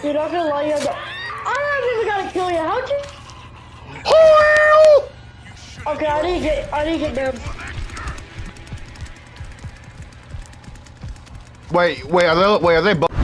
Dude, I'm gonna lie, you have I don't even gotta kill you. How'd you? Okay, I need to get them. Wait, are they both?